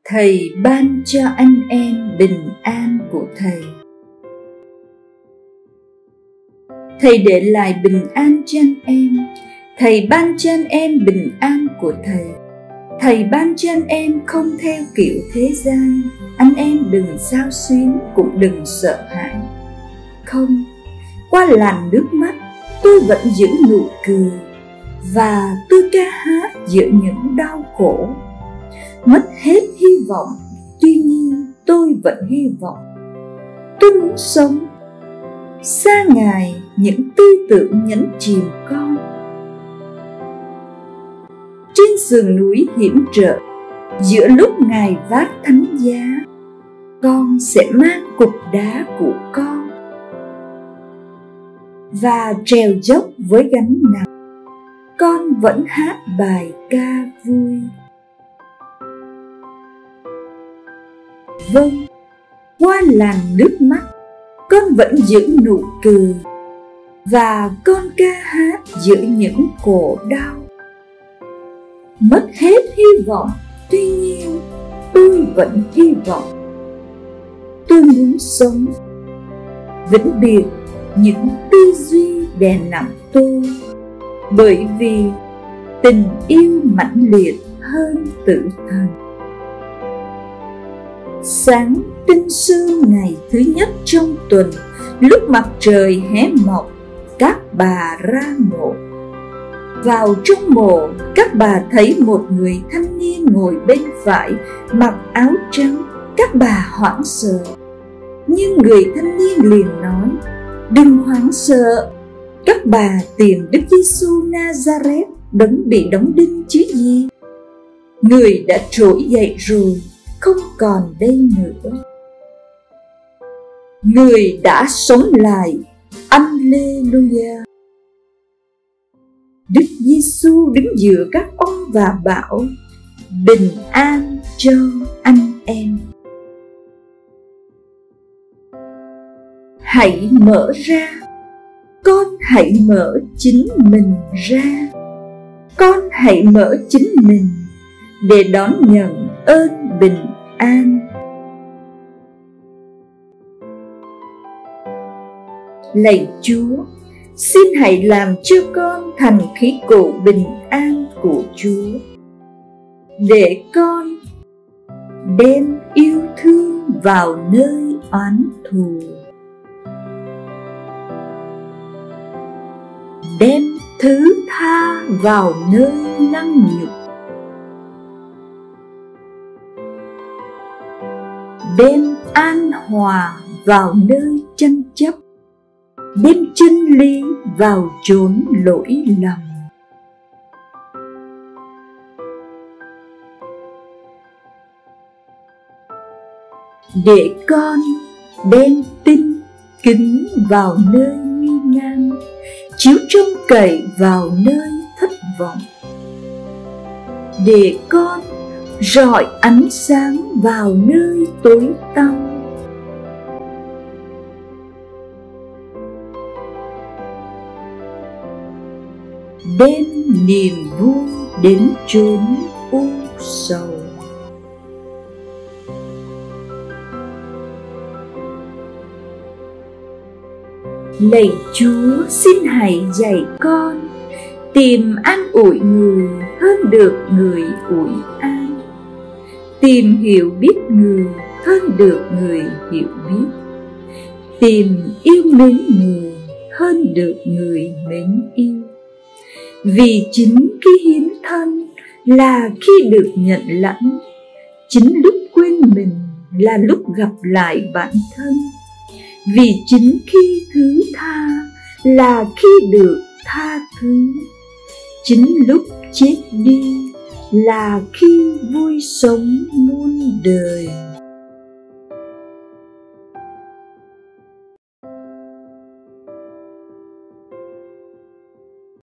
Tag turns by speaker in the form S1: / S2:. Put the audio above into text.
S1: Thầy ban cho anh em bình an của Thầy. Thầy để lại bình an cho anh em. Thầy ban cho anh em bình an của Thầy. Thầy ban cho anh em không theo kiểu thế gian. Anh em đừng xao xuyến, cũng đừng sợ hãi. Không, qua làn nước mắt tôi vẫn giữ nụ cười, và tôi ca hát giữa những đau khổ. Mất hết hy vọng, tuy nhiên tôi vẫn hy vọng. Tôi muốn sống xa Ngài những tư tưởng nhấn chìm con. Trên sườn núi hiểm trở, giữa lúc Ngài vác thánh giá, con sẽ mang cục đá của con và trèo dốc với gánh nặng. Con vẫn hát bài ca vui. Vâng, qua làn nước mắt con vẫn giữ nụ cười, và con ca hát giữa những khổ đau. Mất hết hy vọng, tuy nhiên tôi vẫn hy vọng. Tôi muốn sống vĩnh biệt những tư duy đè nặng tôi, bởi vì tình yêu mãnh liệt hơn tử thần. Sáng tinh sương ngày thứ nhất trong tuần, lúc mặt trời hé mọc, các bà ra mộ. Vào trong mộ, các bà thấy một người thanh niên ngồi bên phải, mặc áo trắng. Các bà hoảng sợ, nhưng người thanh niên liền nói: "Đừng hoảng sợ, các bà tìm Đức Giêsu Nazareth, đấng bị đóng đinh chứ gì. Người đã trỗi dậy rồi, không còn đây nữa. Người đã sống lại. Alleluia." Đức Giêsu đứng giữa các ông và bảo: "Bình an cho anh em." Hãy mở ra, con hãy mở chính mình ra. Con hãy mở chính mình để đón nhận ơn bình an. Lạy Chúa, xin hãy làm cho con thành khí cụ bình an của Chúa, để con đem yêu thương vào nơi oán thù, đem thứ tha vào nơi lăng nhục, đem an hòa vào nơi tranh chấp, đem chân lý vào chốn lỗi lầm. Để con đem tin kính vào nơi nghi nan, chiếu trông cậy vào nơi thất vọng. Để con rọi ánh sáng vào nơi tối tăm. Đem niềm vui đến chốn u sầu. Lạy Chúa, xin hãy dạy con tìm an ủi người hơn được người ủi an, tìm hiểu biết người hơn được người hiểu biết, tìm yêu mến người hơn được người mến yêu. Vì chính khi hiến thân là khi được nhận lãnh, chính lúc quên mình là lúc gặp lại bản thân. Vì chính khi thứ tha là khi được tha thứ, chính lúc chết đi là khi vui sống muôn đời.